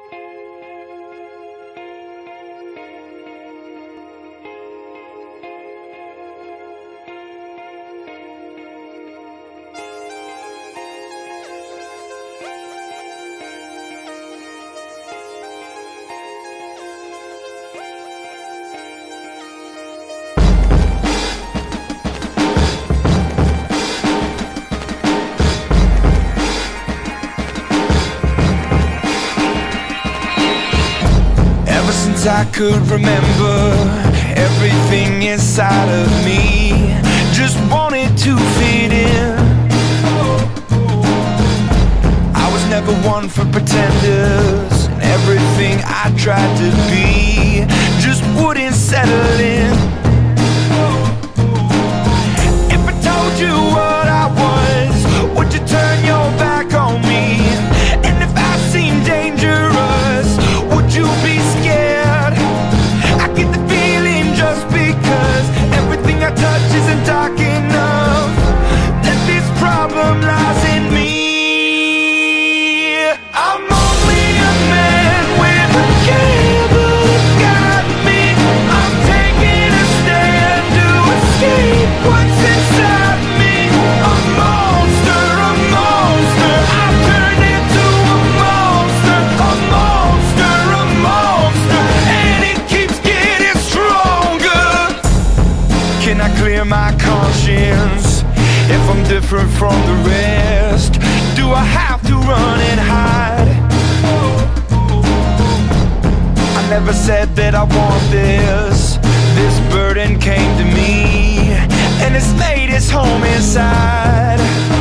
I could remember, everything inside of me just wanted to fit in. I was never one for pretenders, and everything I tried to be just wouldn't settle in. If I told you what I was, would you turn your back on me? And if I seemed dangerous, would you be scared? I touch isn't dark enough, that this problem lies in me. I'm only a man with a cable that got me. I'm taking a stand to escape what's inside me. A monster, a monster, I've turned into a monster. A monster, a monster, and it keeps getting stronger. Can I clear my conscience if I'm different from the rest? Do I have to run and hide? I never said that I want this. This burden came to me, and it's made its home inside.